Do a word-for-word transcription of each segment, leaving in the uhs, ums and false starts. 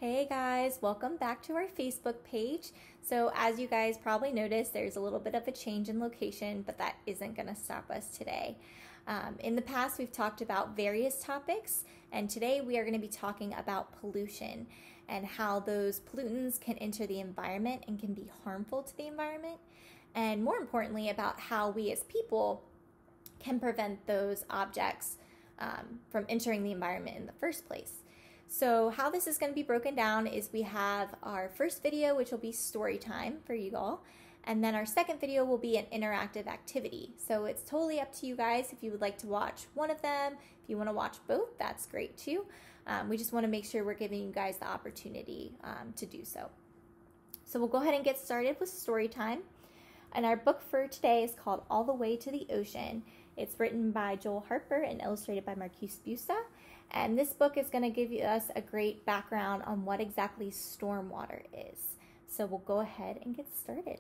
Hey guys, welcome back to our Facebook page. So as you guys probably noticed, there's a little bit of a change in location, but that isn't going to stop us today. Um, in the past, we've talked about various topics, and today we are going to be talking about pollution and how those pollutants can enter the environment and can be harmful to the environment, and more importantly, about how we as people can prevent those objects um, from entering the environment in the first place. So how this is going to be broken down is we have our first video, which will be story time for you all, and then our second video will be an interactive activity. So it's totally up to you guys if you would like to watch one of them. If you want to watch both, that's great too. Um, we just want to make sure we're giving you guys the opportunity um, to do so. So we'll go ahead and get started with story time. And our book for today is called All the Way to the Ocean. It's written by Joel Harper and illustrated by Marq Spustra. And this book is going to give us a great background on what exactly stormwater is. So we'll go ahead and get started.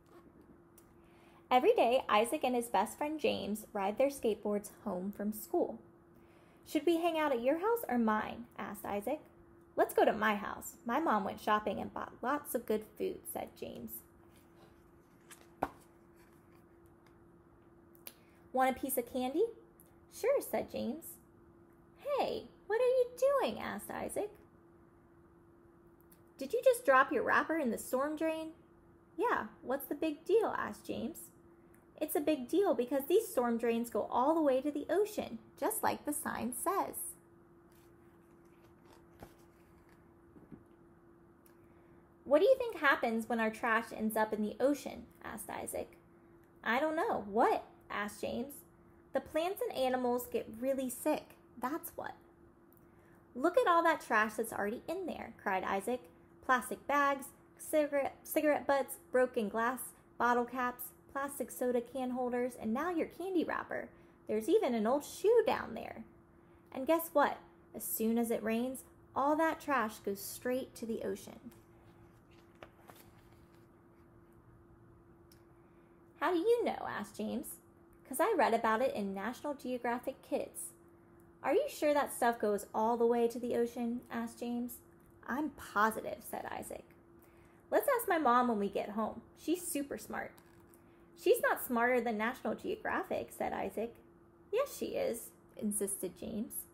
Every day, Isaac and his best friend James ride their skateboards home from school. "Should we hang out at your house or mine?" asked Isaac. "Let's go to my house. My mom went shopping and bought lots of good food," said James. "Want a piece of candy?" "Sure," said James. "Hey, what are you doing?" asked Isaac. "Did you just drop your wrapper in the storm drain?" "Yeah, what's the big deal?" asked James. "It's a big deal because these storm drains go all the way to the ocean, just like the sign says." "What do you think happens when our trash ends up in the ocean?" asked Isaac. "I don't know. What?" asked James. "The plants and animals get really sick. That's what." "Look at all that trash that's already in there," cried Isaac. "Plastic bags, cigarette, cigarette butts, broken glass, bottle caps, plastic soda can holders, and now your candy wrapper. There's even an old shoe down there. And guess what? As soon as it rains, all that trash goes straight to the ocean." "How do you know?" asked James. "'Cause I read about it in National Geographic Kids." "Are you sure that stuff goes all the way to the ocean?" asked James. "I'm positive," said Isaac. "Let's ask my mom when we get home. She's super smart." "She's not smarter than National Geographic," said Isaac. "Yes, she is," insisted James.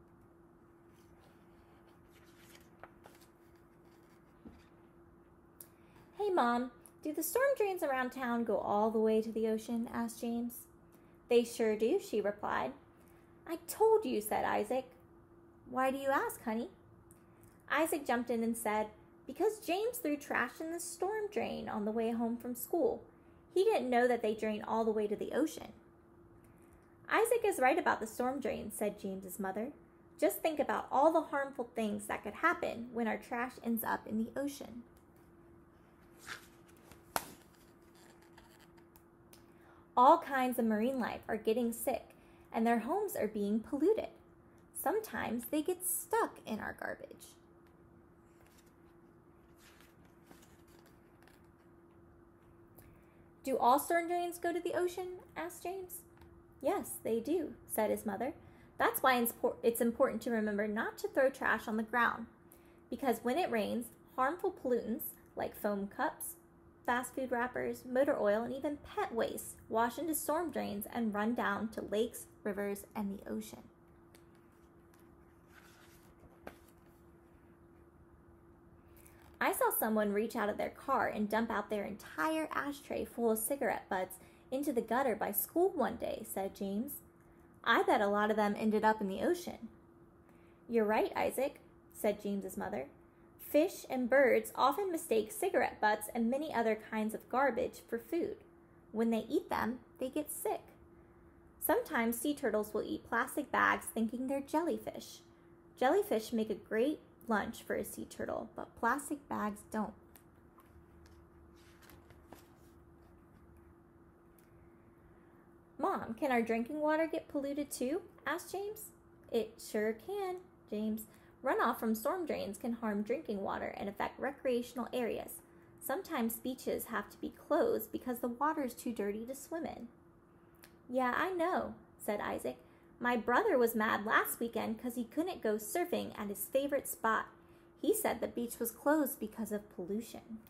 "Hey, Mom, do the storm drains around town go all the way to the ocean?" asked James. "They sure do," she replied. "I told you," said Isaac. "Why do you ask, honey?" Isaac jumped in and said, "Because James threw trash in the storm drain on the way home from school. He didn't know that they drain all the way to the ocean." "Isaac is right about the storm drain," said James's mother. "Just think about all the harmful things that could happen when our trash ends up in the ocean." "All kinds of marine life are getting sick, and their homes are being polluted. Sometimes they get stuck in our garbage." "Do all storm drains go to the ocean?" asked James. "Yes, they do," said his mother. "That's why it's important to remember not to throw trash on the ground, because when it rains, harmful pollutants like foam cups, fast food wrappers, motor oil, and even pet waste wash into storm drains and run down to lakes, rivers, and the ocean." "I saw someone reach out of their car and dump out their entire ashtray full of cigarette butts into the gutter by school one day," said James. "I bet a lot of them ended up in the ocean." "You're right, Isaac," said James's mother. "Fish and birds often mistake cigarette butts and many other kinds of garbage for food. When they eat them, they get sick. Sometimes sea turtles will eat plastic bags thinking they're jellyfish. Jellyfish make a great lunch for a sea turtle, but plastic bags don't." "Mom, can our drinking water get polluted too?" asked James. "It sure can, James. Runoff from storm drains can harm drinking water and affect recreational areas. Sometimes beaches have to be closed because the water is too dirty to swim in." "Yeah, I know," said Isaac. "My brother was mad last weekend because he couldn't go surfing at his favorite spot. He said the beach was closed because of pollution.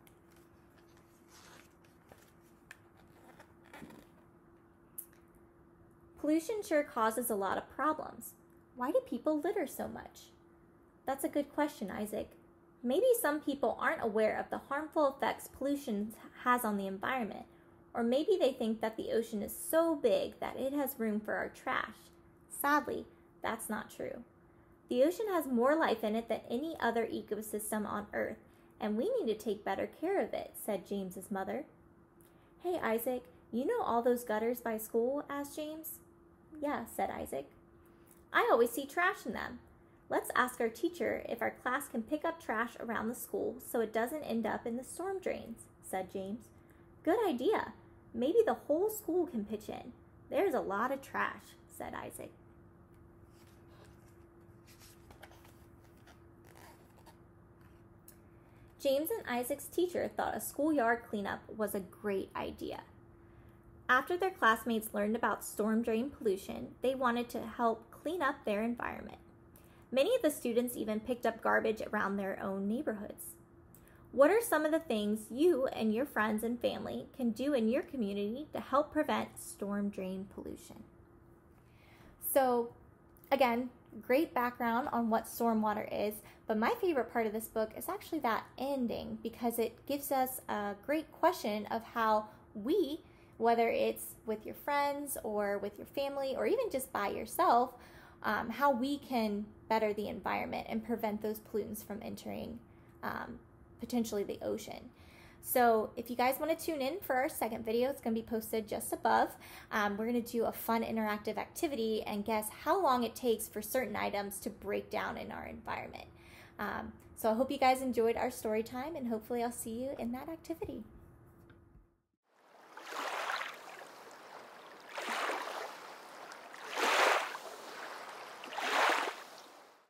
Pollution sure causes a lot of problems. Why do people litter so much? That's a good question, Isaac. Maybe some people aren't aware of the harmful effects pollution has on the environment, or maybe they think that the ocean is so big that it has room for our trash. Sadly, that's not true. The ocean has more life in it than any other ecosystem on Earth, and we need to take better care of it, said James's mother. Hey, Isaac, you know all those gutters by school? Asked James. Yeah, said Isaac. I always see trash in them. Let's ask our teacher if our class can pick up trash around the school so it doesn't end up in the storm drains, said James. Good idea. Maybe the whole school can pitch in. There's a lot of trash, said Isaac. James and Isaac's teacher thought a schoolyard cleanup was a great idea. After their classmates learned about storm drain pollution, they wanted to help clean up their environment. Many of the students even picked up garbage around their own neighborhoods. What are some of the things you and your friends and family can do in your community to help prevent storm drain pollution? So, again, great background on what stormwater is, but my favorite part of this book is actually that ending because it gives us a great question of how we, whether it's with your friends or with your family or even just by yourself, um, how we can better the environment and prevent those pollutants from entering um, potentially the ocean. So if you guys want to tune in for our second video, it's going to be posted just above. Um, we're going to do a fun interactive activity and guess how long it takes for certain items to break down in our environment. Um, so I hope you guys enjoyed our story time, and hopefully I'll see you in that activity.